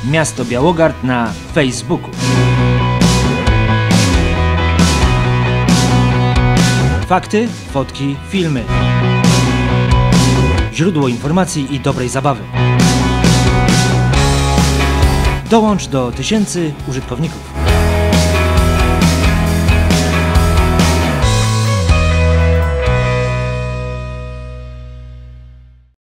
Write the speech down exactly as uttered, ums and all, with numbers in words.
Miasto Białogard na Facebooku. Fakty, fotki, filmy. Źródło informacji i dobrej zabawy. Dołącz do tysięcy użytkowników.